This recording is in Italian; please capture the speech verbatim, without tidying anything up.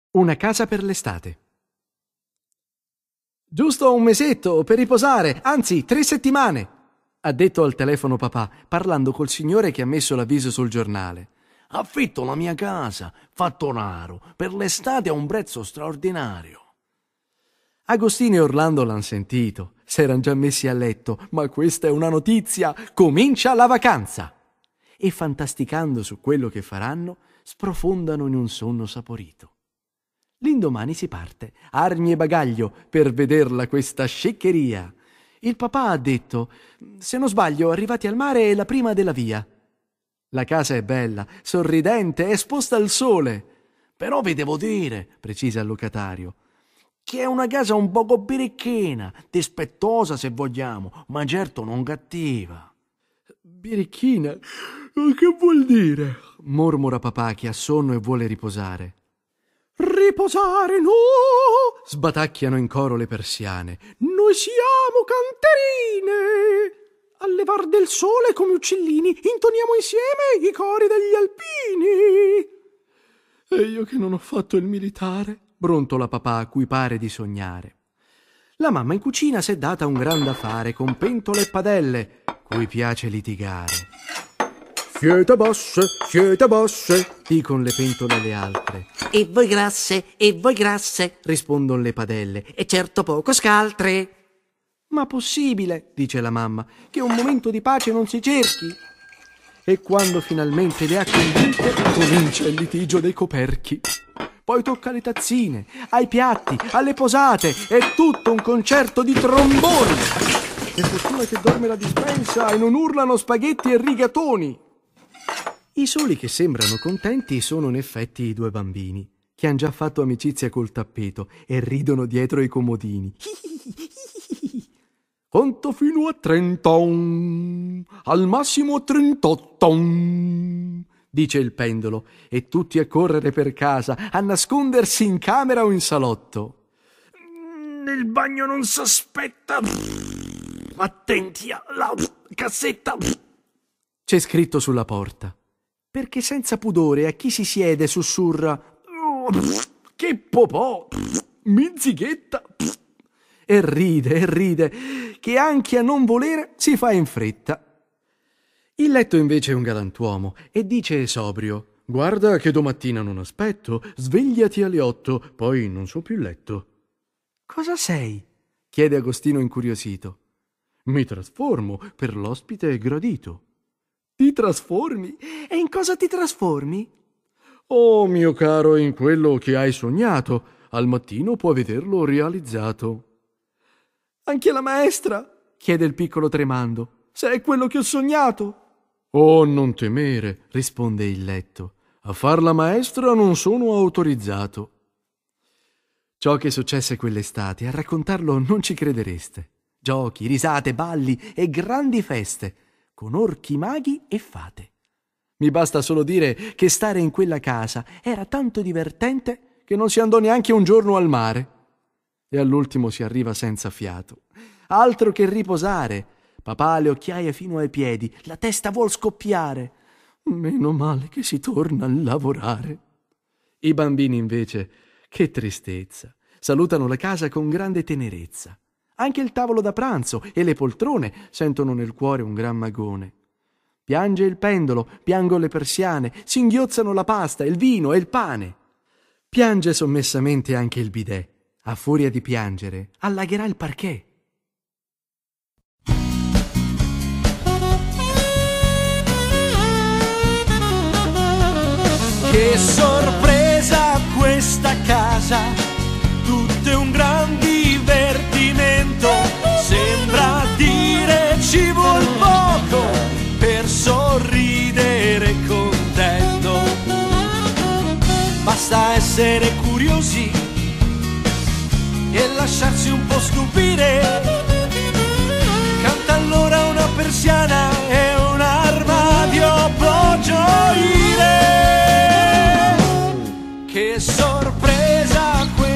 Una casa per l'estate. Giusto un mesetto per riposare, anzi tre settimane, ha detto al telefono papà, parlando col signore che ha messo l'avviso sul giornale. Affitto la mia casa, fatto raro, per l'estate a un prezzo straordinario. Agostino e Orlando l'han sentito, s'eran già messi a letto, ma questa è una notizia, comincia la vacanza! E fantasticando su quello che faranno, sprofondano in un sonno saporito. L'indomani si parte, armi e bagaglio, per vederla questa sceccheria. Il papà ha detto, se non sbaglio, arrivati al mare è la prima della via. La casa è bella, sorridente, è esposta al sole. Però vi devo dire, precisa il locatario, che è una casa un poco birichina, dispettosa se vogliamo, ma certo non cattiva. Birichina? Che vuol dire? Mormora papà che ha sonno e vuole riposare. Riposare no! Sbatacchiano in coro le persiane. Noi siamo canterine! A levar del sole come uccellini intoniamo insieme i cori degli alpini. E io che non ho fatto il militare, brontola papà a cui pare di sognare. La mamma in cucina s'è data un gran da fare con pentole e padelle, cui piace litigare. Siete basse, siete basse, dicono le pentole alle altre. E voi grasse, e voi grasse, rispondono le padelle. E certo poco scaltre. Ma possibile, dice la mamma, che un momento di pace non si cerchi? E quando finalmente le ha convinte, comincia il litigio dei coperchi. Poi tocca alle tazzine, ai piatti, alle posate, è tutto un concerto di tromboni. Che fortuna che dorme la dispensa e non urlano spaghetti e rigatoni. I soli che sembrano contenti sono in effetti i due bambini, che han già fatto amicizia col tappeto e ridono dietro i comodini. Conto fino a trenta, al massimo a trentotto, dice il pendolo, e tutti a correre per casa, a nascondersi in camera o in salotto. Nel bagno non s'aspetta. Attenti alla cassetta. C'è scritto sulla porta. Perché senza pudore a chi si siede sussurra oh, che popò, mizzichetta, e ride e ride che anche a non volere si fa in fretta. Il letto invece è un galantuomo e dice sobrio: guarda che domattina non aspetto, svegliati alle otto, poi non so più il letto. Cosa sei? Chiede Agostino incuriosito. Mi trasformo per l'ospite gradito. Ti trasformi? E in cosa ti trasformi? Oh, mio caro, in quello che hai sognato. Al mattino puoi vederlo realizzato. Anche la maestra? Chiede il piccolo tremando. Se è quello che ho sognato? Oh, non temere, risponde il letto. A far la maestra non sono autorizzato. Ciò che successe quell'estate, a raccontarlo non ci credereste. Giochi, risate, balli e grandi feste, con orchi, maghi e fate. Mi basta solo dire che stare in quella casa era tanto divertente che non si andò neanche un giorno al mare. E all'ultimo si arriva senza fiato. Altro che riposare. Papà ha le occhiaie fino ai piedi, la testa vuol scoppiare. Meno male che si torna a lavorare. I bambini invece, che tristezza, salutano la casa con grande tenerezza. Anche il tavolo da pranzo e le poltrone sentono nel cuore un gran magone. Piange il pendolo, piangono le persiane, singhiozzano la pasta, il vino e il pane. Piange sommessamente anche il bidet. A furia di piangere, allagherà il parquet. Che sorpresa questa casa, tutto è un gran divertimento. Sembra dire ci vuol poco per sorridere contento. Basta essere curiosi e lasciarsi un po' stupire. Canta allora una persiana e un armadio può gioire. Che sorpresa questa